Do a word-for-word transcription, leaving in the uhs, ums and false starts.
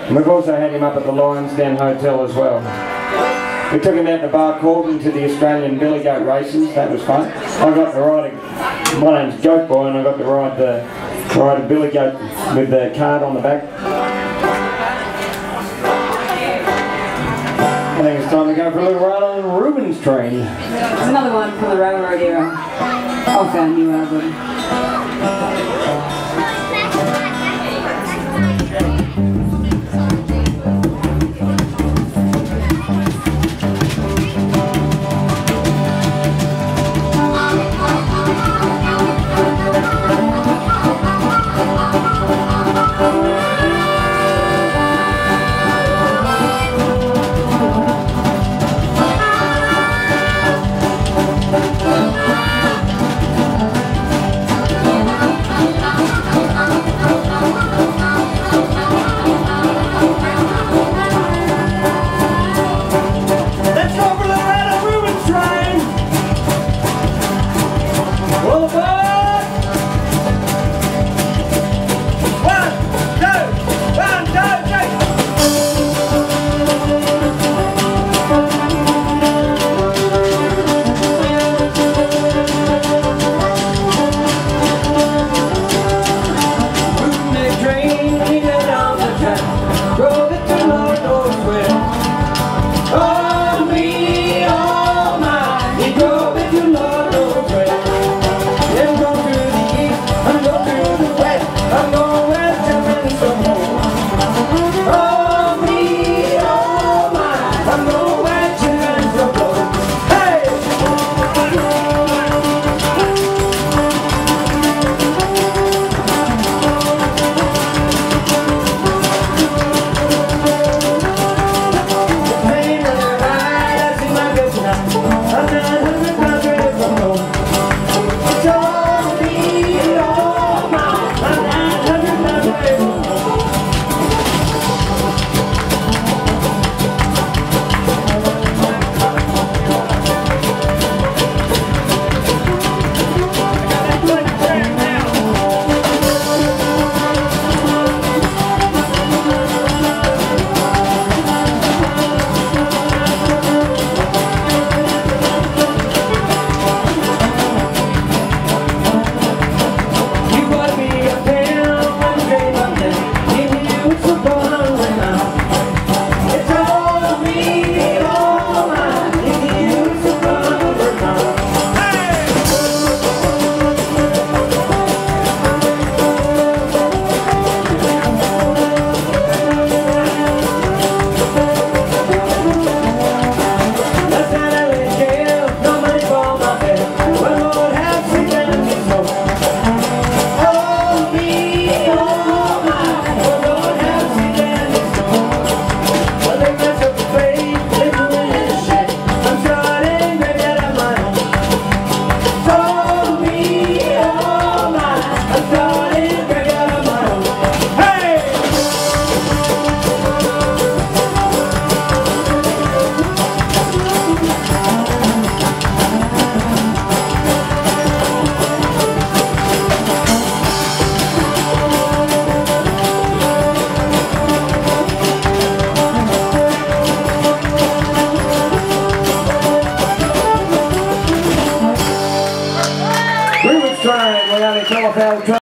And we've also had him up at the Lions Den Hotel as well. We took him out to Bar Corbin to the Australian billy goat races. That was fun. I got to ride a, my name's Goat Boy, and I got to ride the ride a billy goat with the card on the back. I think it's time to go for a little ride on Ruben's train. There's another one from the railroad era off our new album.